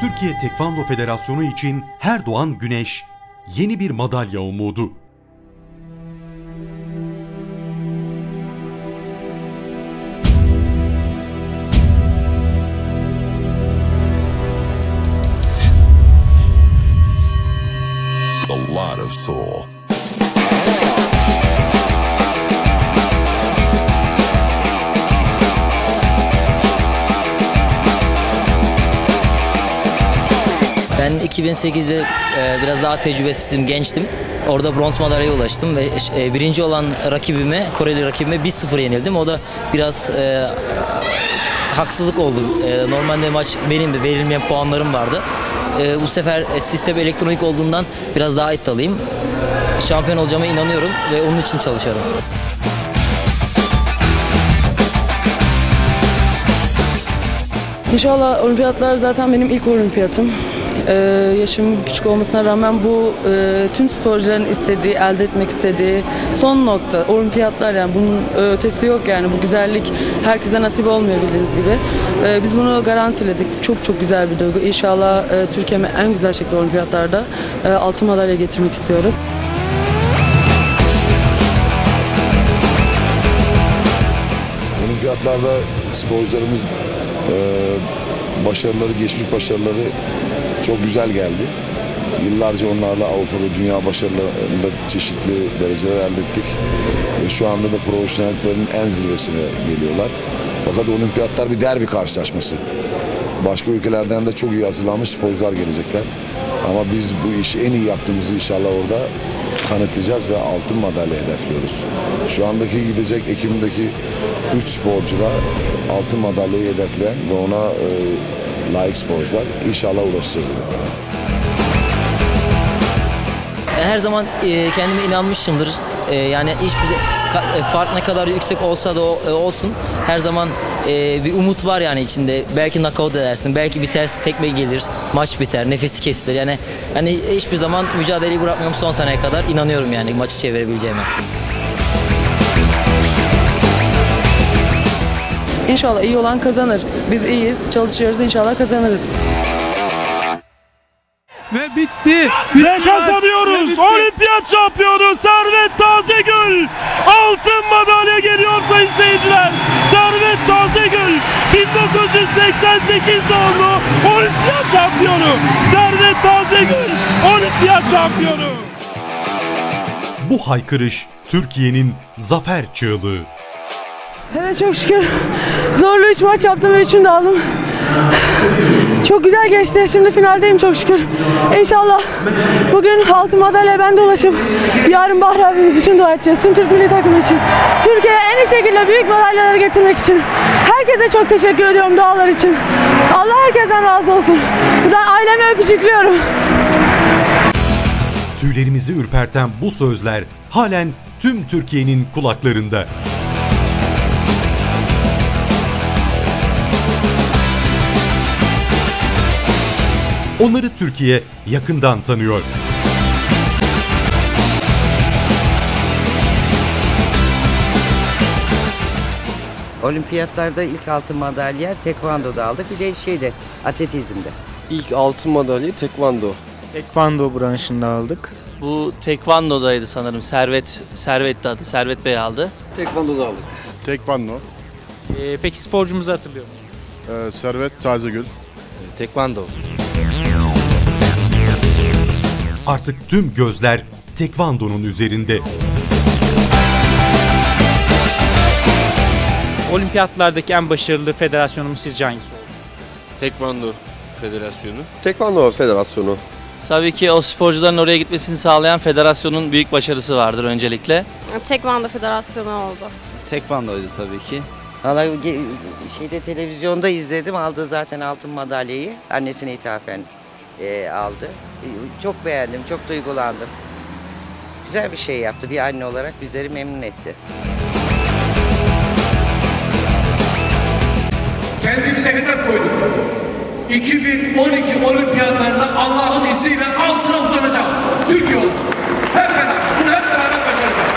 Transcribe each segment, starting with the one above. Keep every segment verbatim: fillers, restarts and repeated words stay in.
Türkiye Tekvando Federasyonu için her doğan güneş yeni bir madalya umudu. A lot of soul. Ben iki bin sekizde e, biraz daha tecrübesizdim, gençtim. Orada bronz madalyaya ulaştım ve e, birinci olan rakibime, Koreli rakibime bir sıfır yenildim. O da biraz e, haksızlık oldu. E, normalde maç benim de verilmeyen puanlarım vardı. E, bu sefer e, sistem elektronik olduğundan biraz daha iddialıyım. Şampiyon olacağıma inanıyorum ve onun için çalışıyorum. İnşallah olimpiyatlar zaten benim ilk olimpiyatım. Ee, yaşım küçük olmasına rağmen bu e, tüm sporcuların istediği, elde etmek istediği son nokta. Olimpiyatlar, yani bunun ötesi yok, yani bu güzellik herkese nasip olmuyor bildiğiniz gibi. Ee, biz bunu garantiledik. Çok çok güzel bir duygu. İnşallah e, Türkiye'me en güzel şekilde olimpiyatlarda e, altın madalya getirmek istiyoruz. Olimpiyatlarda sporcularımız e, başarıları, geçmiş başarıları çok güzel geldi. Yıllarca onlarla Avrupa ve dünya başarılarında çeşitli dereceler elde ettik. E, şu anda da profesyonelliklerin en zirvesine geliyorlar. Fakat olimpiyatlar bir derbi karşılaşması. Başka ülkelerden de çok iyi hazırlanmış sporcular gelecekler. Ama biz bu işi en iyi yaptığımızı inşallah orada kanıtlayacağız ve altın madalya hedefliyoruz. Şu andaki gidecek Ekim'deki üç sporcu da altın madalyayı hedefleyen ve ona e, layık sporcular. İnşallah ulaşacağız hedefe. Her zaman e, kendime inanmışımdır. E, yani hiçbir e, fark ne kadar yüksek olsa da o, e, olsun. Her zaman e, bir umut var yani içinde. Belki knockout edersin, belki bitersin, tekme gelir, maç biter, nefesi kesilir. Yani yani hiçbir zaman mücadeleyi bırakmıyorum, son saniyeye kadar inanıyorum yani maçı çevirebileceğime. İnşallah iyi olan kazanır. Biz iyiyiz, çalışıyoruz, inşallah kazanırız. Ve bitti. Ve kazanıyoruz. Olimpiyat şampiyonu Servet Tazegül. Altın madalya geliyor sayın seyirciler. Servet Tazegül bin dokuz yüz seksen sekiz doğumlu olimpiyat şampiyonu. Servet Tazegül olimpiyat şampiyonu. Bu haykırış Türkiye'nin zafer çığlığı. Evet, çok şükür. Zorlu üç maç yaptım ve üçünü de aldım. Çok güzel geçti. Şimdi finaldeyim çok şükür. İnşallah bugün altın madalya ben de ulaşıp yarın Bahri abimiz için dua edeceğiz. Tüm Türk milli takımı için. Türkiye'ye en iyi şekilde büyük madalyaları getirmek için. Herkese çok teşekkür ediyorum dualar için. Allah herkesten razı olsun. Buradan ailemi öpücüklüyorum. Tüylerimizi ürperten bu sözler halen tüm Türkiye'nin kulaklarında. Onları Türkiye yakından tanıyor. Olimpiyatlarda ilk altın madalya tekvandoda aldık. Bir de şeyde, atletizmde. İlk altın madalya tekvando. Tekvando branşında aldık. Bu tekvandodaydı sanırım. Servet Servet'ti adı. Servet Bey aldı. Tekvandoda aldık. Tekvando. Ee, peki sporcumuzu hatırlıyor musun? Ee, Servet Tazegül. Tekvando. Artık tüm gözler tekvandonun üzerinde. Olimpiyatlardaki en başarılı federasyonumuz sizce hangisi oldu? Tekvando Federasyonu. Tekvando Federasyonu. Tabii ki o sporcuların oraya gitmesini sağlayan federasyonun büyük başarısı vardır öncelikle. Tekvando Federasyonu oldu. Tekvandoydu tabii ki. Vallahi şeyde televizyonda izledim. Aldı zaten altın madalyayı. Annesine ithafen e, aldı. E, çok beğendim, çok duygulandım. Güzel bir şey yaptı. Bir anne olarak bizleri memnun etti. Kendimize hedef koyduk. iki bin on iki olimpiyatlarında Allah'ın izniyle altına uzanacağız. Türkiye oldu. Hep beraber, bunu hep beraber başaracağız.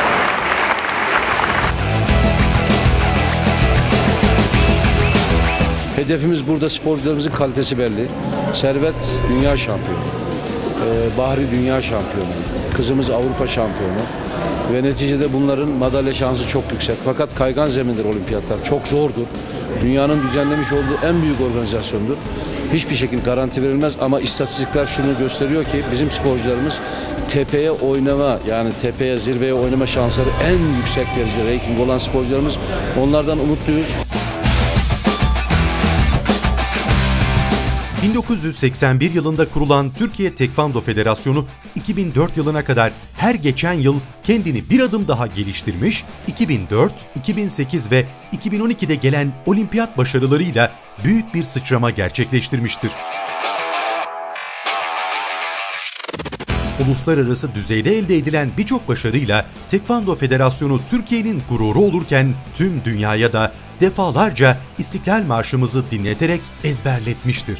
Hedefimiz burada sporcularımızın kalitesi belli. Servet dünya şampiyonu. Ee, Bahri dünya şampiyonu. Kızımız Avrupa şampiyonu. Ve neticede bunların madalya şansı çok yüksek. Fakat kaygan zemindir olimpiyatlar. Çok zordur. Dünyanın düzenlemiş olduğu en büyük organizasyondur. Hiçbir şekilde garanti verilmez ama istatistikler şunu gösteriyor ki bizim sporcularımız tepeye oynama, yani tepeye, zirveye oynama şansları en yüksek derecede ranking olan sporcularımız. Onlardan umutluyuz. bin dokuz yüz seksen bir yılında kurulan Türkiye Tekvando Federasyonu iki bin dört yılına kadar her geçen yıl kendini bir adım daha geliştirmiş, iki bin dört, iki bin sekiz ve iki bin on ikide gelen olimpiyat başarılarıyla büyük bir sıçrama gerçekleştirmiştir. Uluslararası düzeyde elde edilen birçok başarıyla Tekvando Federasyonu Türkiye'nin gururu olurken tüm dünyaya da defalarca İstiklal Marşımızı dinleterek ezberletmiştir.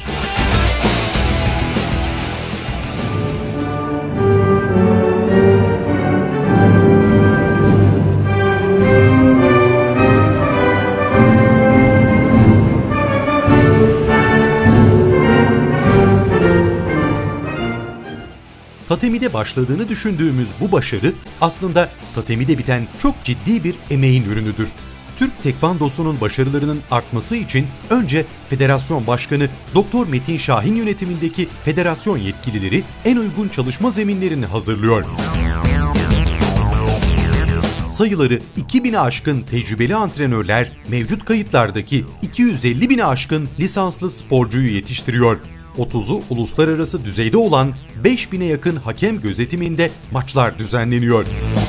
Tatemide başladığını düşündüğümüz bu başarı aslında tatemide biten çok ciddi bir emeğin ürünüdür. Türk Tekvandosu'nun başarılarının artması için önce Federasyon Başkanı Doktor Metin Şahin yönetimindeki federasyon yetkilileri en uygun çalışma zeminlerini hazırlıyor. Sayıları iki bine aşkın tecrübeli antrenörler mevcut kayıtlardaki iki yüz elli bine aşkın lisanslı sporcuyu yetiştiriyor. otuzu uluslararası düzeyde olan beş bine yakın hakem gözetiminde maçlar düzenleniyor.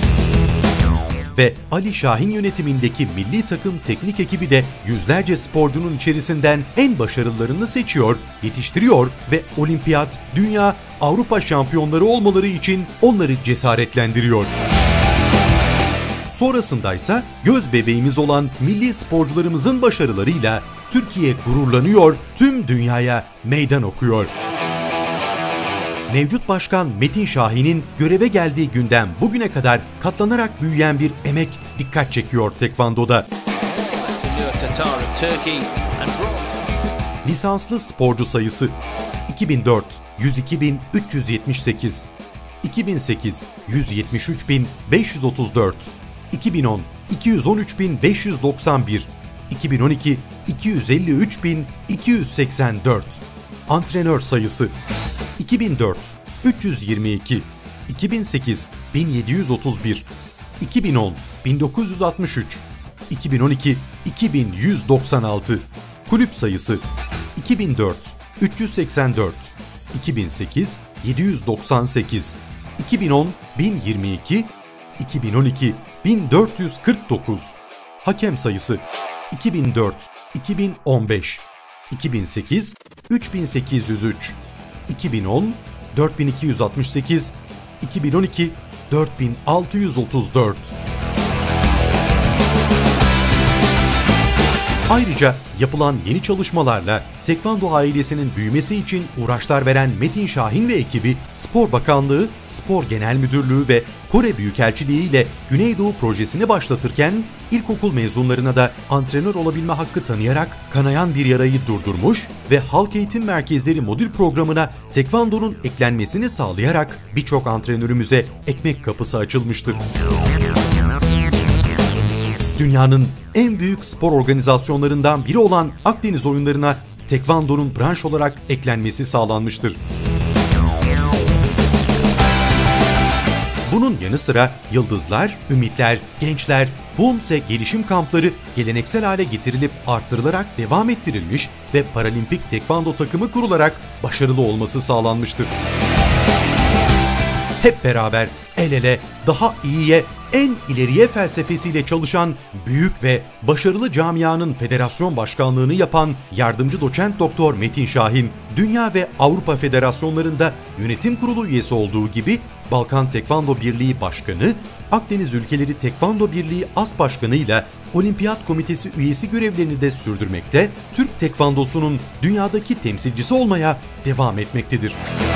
Ve Ali Şahin yönetimindeki milli takım teknik ekibi de yüzlerce sporcunun içerisinden en başarılılarını seçiyor, yetiştiriyor ve olimpiyat, dünya, Avrupa şampiyonları olmaları için onları cesaretlendiriyor. Sonrasındaysa göz bebeğimiz olan milli sporcularımızın başarılarıyla Türkiye gururlanıyor, tüm dünyaya meydan okuyor. Mevcut Başkan Metin Şahin'in göreve geldiği günden bugüne kadar katlanarak büyüyen bir emek dikkat çekiyor Tekvando'da. Lisanslı sporcu sayısı iki bin dört yüz iki bin üç yüz yetmiş sekiz, iki bin sekiz yüz yetmiş üç bin beş yüz otuz dört, iki bin on iki yüz on üç bin beş yüz doksan bir, iki bin on iki iki yüz elli üç bin iki yüz seksen dört. Antrenör sayısı iki bin dört üç yüz yirmi iki, iki bin sekiz bin yedi yüz otuz bir, iki bin on bin dokuz yüz altmış üç, iki bin on iki iki bin yüz doksan altı. Kulüp sayısı iki bin dört üç yüz seksen dört, iki bin sekiz yedi yüz doksan sekiz, iki bin on bin yirmi iki, iki bin on iki bin dört yüz kırk dokuz. Hakem sayısı iki bin dört iki bin on beş, iki bin sekiz üç bin sekiz yüz üç, iki bin on dört bin iki yüz altmış sekiz, iki bin on iki dört bin altı yüz otuz dört. Ayrıca yapılan yeni çalışmalarla Tekvando ailesinin büyümesi için uğraşlar veren Metin Şahin ve ekibi Spor Bakanlığı, Spor Genel Müdürlüğü ve Kore Büyükelçiliği ile Güneydoğu projesini başlatırken ilkokul mezunlarına da antrenör olabilme hakkı tanıyarak kanayan bir yarayı durdurmuş ve halk eğitim merkezleri modül programına Tekvando'nun eklenmesini sağlayarak birçok antrenörümüze ekmek kapısı açılmıştır. Dünyanın en büyük spor organizasyonlarından biri olan Akdeniz oyunlarına Tekvando'nun branş olarak eklenmesi sağlanmıştır. Bunun yanı sıra yıldızlar, ümitler, gençler, Pumse gelişim kampları geleneksel hale getirilip artırılarak devam ettirilmiş ve paralimpik tekvando takımı kurularak başarılı olması sağlanmıştır. Hep beraber el ele daha iyiye, en ileriye felsefesiyle çalışan büyük ve başarılı camianın federasyon başkanlığını yapan yardımcı doçent doktor Metin Şahin, Dünya ve Avrupa Federasyonlarında yönetim kurulu üyesi olduğu gibi Balkan Tekvando Birliği Başkanı, Akdeniz Ülkeleri Tekvando Birliği As Başkanı ile Olimpiyat Komitesi üyesi görevlerini de sürdürmekte, Türk Tekvandosu'nun dünyadaki temsilcisi olmaya devam etmektedir.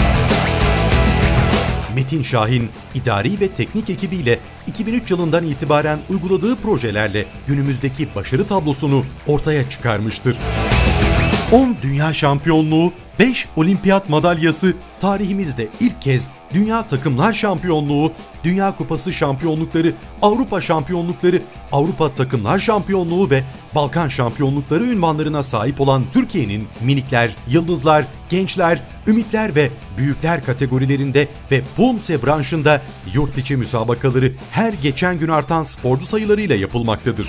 Metin Şahin, idari ve teknik ekibiyle iki bin üç yılından itibaren uyguladığı projelerle günümüzdeki başarı tablosunu ortaya çıkarmıştır. on dünya şampiyonluğu, beş olimpiyat madalyası, tarihimizde ilk kez dünya takımlar şampiyonluğu, Dünya Kupası şampiyonlukları, Avrupa şampiyonlukları, Avrupa takımlar şampiyonluğu ve Balkan şampiyonlukları unvanlarına sahip olan Türkiye'nin minikler, yıldızlar, gençler, ümitler ve büyükler kategorilerinde ve Pumse branşında yurt içi müsabakaları her geçen gün artan sporcu sayılarıyla yapılmaktadır.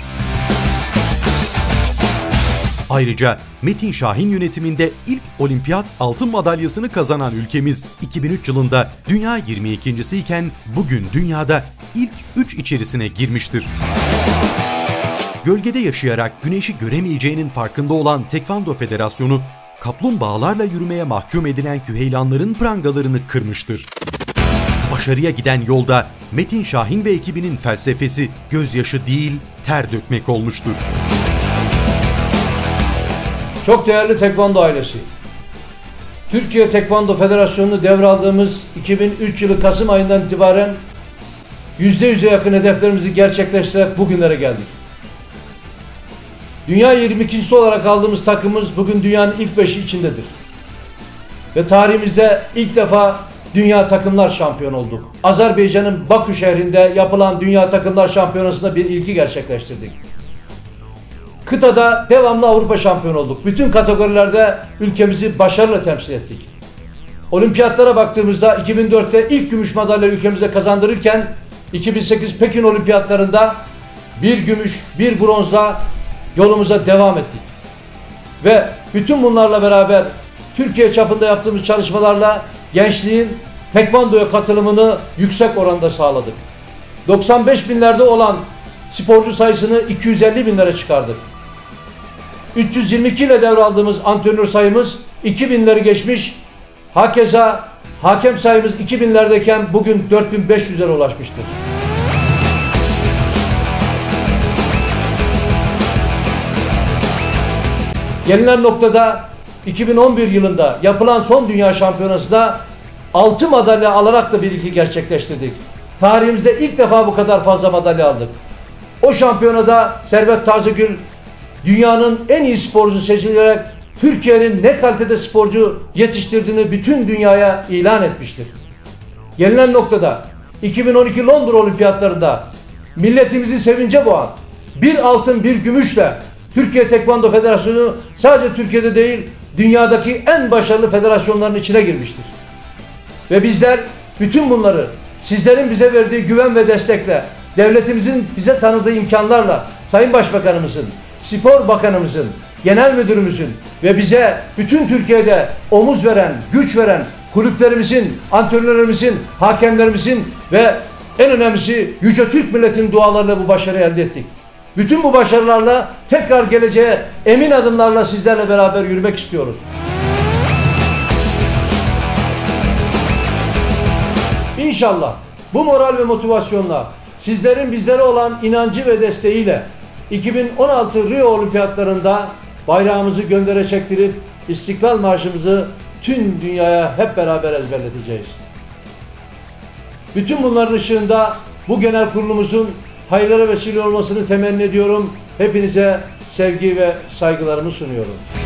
Ayrıca Metin Şahin yönetiminde ilk olimpiyat altın madalyasını kazanan ülkemiz iki bin üç yılında dünya yirmi ikincisi iken bugün dünyada ilk üç içerisine girmiştir. Gölgede yaşayarak güneşi göremeyeceğinin farkında olan Tekvando Federasyonu, kaplumbağalarla yürümeye mahkum edilen küheylanların prangalarını kırmıştır. Başarıya giden yolda Metin Şahin ve ekibinin felsefesi gözyaşı değil, ter dökmek olmuştur. Çok değerli Tekvando ailesi, Türkiye Tekvando Federasyonu'nu devraldığımız iki bin üç yılı Kasım ayından itibaren yüzde yüze yakın hedeflerimizi gerçekleştirerek bugünlere geldik. Dünya yirmi ikincisi olarak aldığımız takımımız bugün dünyanın ilk beşi içindedir. Ve tarihimizde ilk defa Dünya Takımlar Şampiyonu olduk. Azerbaycan'ın Bakü şehrinde yapılan Dünya Takımlar Şampiyonası'nda bir ilki gerçekleştirdik. Kıtada devamlı Avrupa şampiyonu olduk. Bütün kategorilerde ülkemizi başarıyla temsil ettik. Olimpiyatlara baktığımızda iki bin dörtte ilk gümüş madalya ülkemize kazandırırken iki bin sekiz Pekin Olimpiyatlarında bir gümüş, bir bronzla yolumuza devam ettik. Ve bütün bunlarla beraber Türkiye çapında yaptığımız çalışmalarla gençliğin tekvandoya katılımını yüksek oranda sağladık. doksan beş binlerde olan sporcu sayısını iki yüz elli binlere çıkardık. üç yüz yirmi iki ile devraldığımız antrenör sayımız iki binleri geçmiş. Hakeza hakem sayımız iki binlerdeyken bugün dört bin beş yüzlere ulaşmıştır. Gelinen noktada iki bin on bir yılında yapılan son dünya şampiyonasında altı madalya alarak da bir ilki gerçekleştirdik. Tarihimizde ilk defa bu kadar fazla madalya aldık. O şampiyonada Servet Tazegül dünyanın en iyi sporcusu seçilerek Türkiye'nin ne kalitede sporcu yetiştirdiğini bütün dünyaya ilan etmiştir. Gelinen noktada iki bin on iki Londra Olimpiyatlarında milletimizi sevince boğan bir altın bir gümüşle Türkiye Tekvando Federasyonu sadece Türkiye'de değil dünyadaki en başarılı federasyonların içine girmiştir. Ve bizler bütün bunları sizlerin bize verdiği güven ve destekle, devletimizin bize tanıdığı imkanlarla, Sayın Başbakanımızın, Spor Bakanımızın, Genel Müdürümüzün ve bize bütün Türkiye'de omuz veren, güç veren kulüplerimizin, antrenörlerimizin, hakemlerimizin ve en önemlisi Yüce Türk milletinin dualarıyla bu başarıyı elde ettik. Bütün bu başarılarla tekrar geleceğe emin adımlarla sizlerle beraber yürümek istiyoruz. İnşallah bu moral ve motivasyonla sizlerin bizlere olan inancı ve desteğiyle iki bin on altı Rio Olimpiyatlarında bayrağımızı göndere çektirip İstiklal Marşımızı tüm dünyaya hep beraber ezberleteceğiz. Bütün bunların ışığında bu genel kurulumuzun hayırlara vesile olmasını temenni ediyorum. Hepinize sevgi ve saygılarımı sunuyorum.